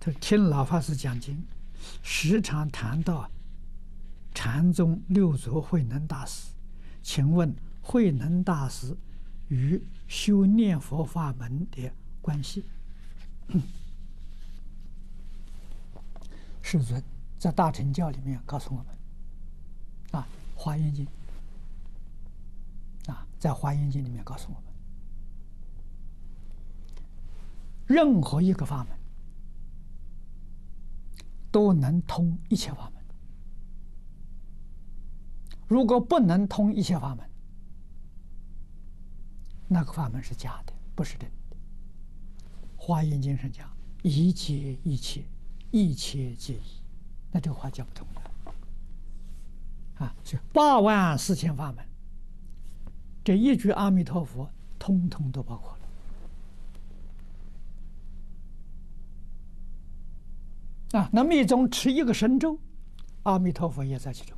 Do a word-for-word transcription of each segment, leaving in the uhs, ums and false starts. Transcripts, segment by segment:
他听老法师讲经，时常谈到禅宗六祖慧能大师。请问慧能大师与修念佛法门的关系？世尊在大乘教里面告诉我们，啊，《华严经》啊，在《华严经》里面告诉我们，任何一个法门都能通一切法门。如果不能通一切法门，那个法门是假的，不是真的。《华严经》上讲，一切一切，一切皆一，那这个话讲不通的。啊，是八万四千法门，这一句阿弥陀佛，通通都包括了。啊，那密宗持一个神咒，阿弥陀佛也在其中，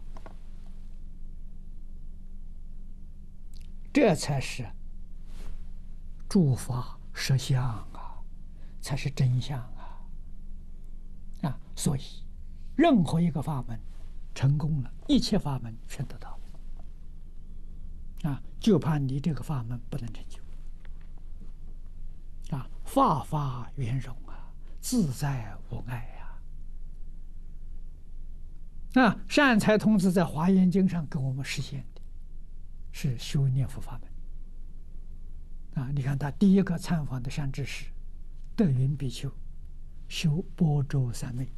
这才是诸法实相啊，才是真相啊！啊，所以任何一个法门成功了，一切法门全得到了。啊，就怕你这个法门不能成就。啊，法法圆融啊，自在无碍呀！啊，善财童子在《华严经》上给我们实现的是修念佛法门。啊，你看他第一个参访的善知识德云比丘修般舟三昧，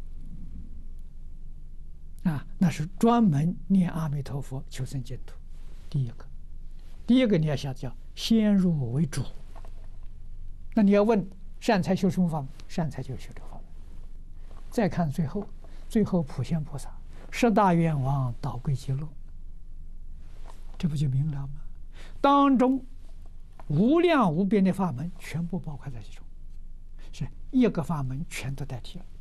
啊，那是专门念阿弥陀佛求生净土。第一个，第一个你要晓得叫先入为主。那你要问善财修什么法门？善财就修这个法门。再看最后，最后普贤菩萨十大愿王导归极乐，这不就明了吗？当中无量无边的法门全部包括在其中，是一个法门全都代替了。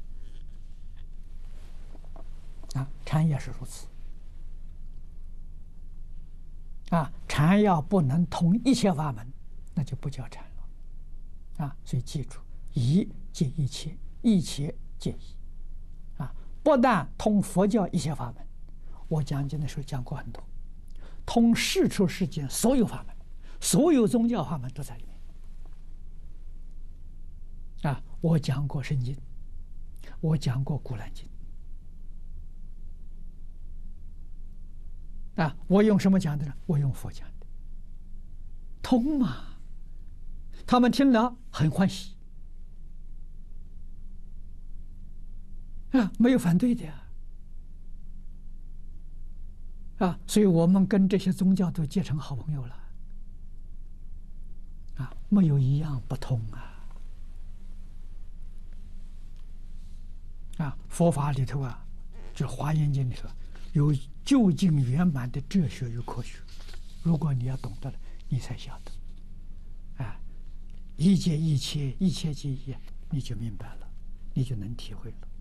啊，禅也是如此。啊，禅要不能通一切法门，那就不叫禅了。啊，所以记住，一即一切，一切皆一。啊，不但通佛教一切法门，我讲经的时候讲过很多，通世出世间所有法门。所有宗教法门都在里面。啊，我讲过《圣经》，我讲过《古兰经》。啊，我用什么讲的呢？我用佛讲的，通嘛。他们听了很欢喜，啊，没有反对的呀。啊，所以我们跟这些宗教都结成好朋友了。啊，没有一样不通啊！啊，佛法里头啊，就《华严经》里头有究竟圆满的哲学与科学。如果你要懂得了，你才晓得。啊，一切一切，一切皆一，你就明白了，你就能体会了。